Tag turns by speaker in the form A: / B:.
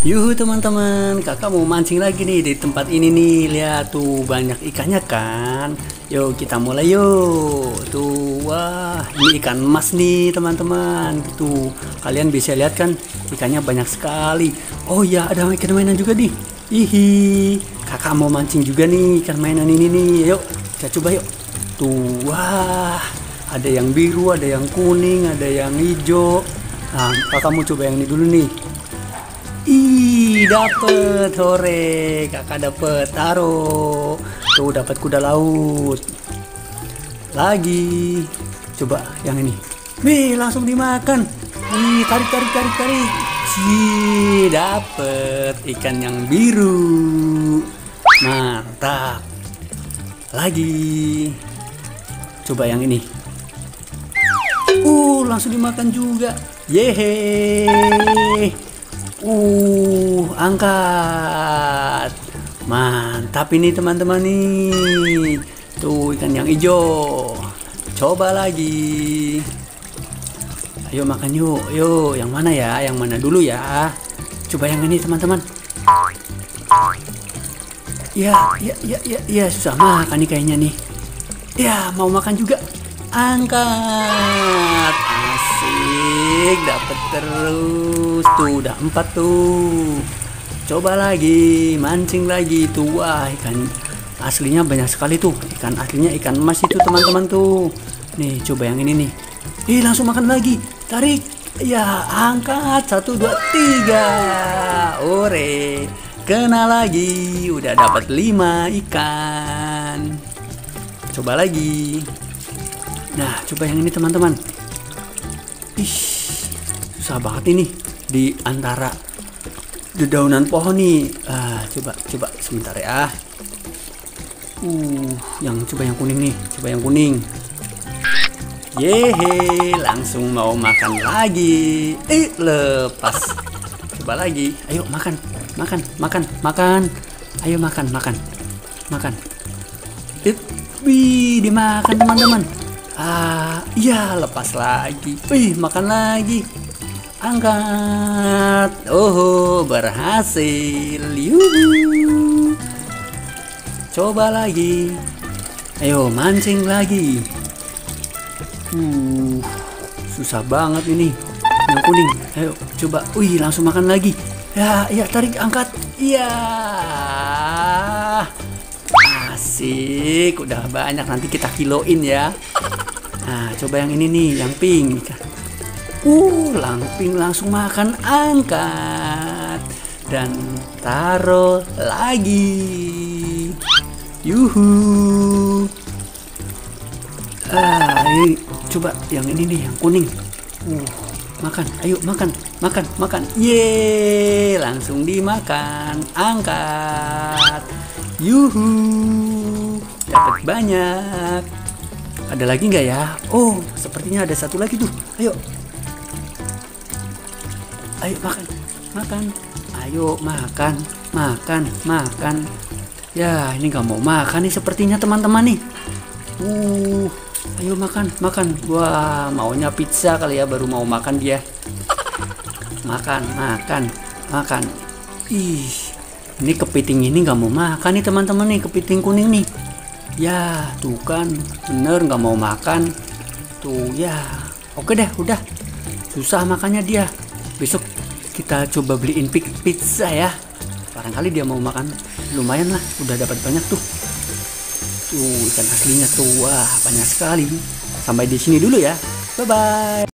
A: Yuhu teman-teman, kakak mau mancing lagi nih di tempat ini nih. Lihat tuh banyak ikannya kan. Yuk kita mulai yuk. Tuh, wah ini ikan emas nih teman-teman. Tuh kalian bisa lihat kan ikannya banyak sekali. Oh ya, ada ikan mainan juga nih. Hihi, kakak mau mancing juga nih ikan mainan ini nih. Yuk kita coba yuk. Tuh, wah ada yang biru, ada yang kuning, ada yang hijau. Nah kakak mau coba yang ini dulu nih. Ih, dapet, hore, kakak dapet, taruh, tuh dapat kuda laut, lagi, coba yang ini, wih langsung dimakan, wih tarik, sih dapet ikan yang biru, mantap, lagi, coba yang ini, langsung dimakan juga, yeay. Angkat. Mantap ini teman-teman nih. Tuh ikan yang hijau. Coba lagi. Ayo makan yuk. Yuk, yang mana ya? Yang mana dulu ya? Coba yang ini teman-teman. Ya, susah makan nih kayaknya nih. Ya, mau makan juga. Angkat. Asik, dapat terus. Tuh udah 4 tuh. Coba lagi, mancing lagi tuh. Wah, ikan aslinya banyak sekali tuh. Ikan aslinya ikan emas itu teman-teman tuh. Nih, coba yang ini nih. Langsung makan lagi. Tarik. Ya, angkat. 1 2 3. Ore. Kena lagi. Udah dapat 5 ikan. Coba lagi. Nah, coba yang ini teman-teman. Ih, susah banget ini di antara dedaunan pohon nih. Coba sebentar ya. Coba yang kuning nih, coba yang kuning. Yehe, langsung mau makan lagi. Lepas. Coba lagi. Ayo makan. Ayo makan. Wih, dimakan teman-teman. Iya, lepas lagi. Makan lagi. Angkat. Berhasil. Yuhu. Coba lagi. Ayo mancing lagi. Susah banget ini. Yang kuning. Ayo coba. Langsung makan lagi. Ya, tarik, angkat. Iya. Asik, udah banyak, nanti kita kiloin ya. Nah, coba yang ini nih, yang pink. Pink langsung makan, angkat dan taruh lagi. Yuhu. Ini coba yang ini nih, yang kuning. Makan, ayo makan. Yeay, langsung dimakan, angkat. Yuhu, dapat banyak. Ada lagi nggak ya? Sepertinya ada satu lagi tuh. Ayo makan. Ayo makan. Ya, ini nggak mau makan nih sepertinya teman-teman nih. Ayo makan. Wah, maunya pizza kali ya, baru mau makan dia. Makan. Ini kepiting ini nggak mau makan nih teman-teman nih, kepiting kuning nih. Ya, tuh kan, bener nggak mau makan. Tuh ya, oke deh, udah. Susah makannya dia. Besok kita coba beliin pizza ya. Barangkali dia mau makan. Lumayan lah, udah dapat banyak tuh. Tuh ikan aslinya tuh, wah banyak sekali. Sampai di sini dulu ya. Bye bye.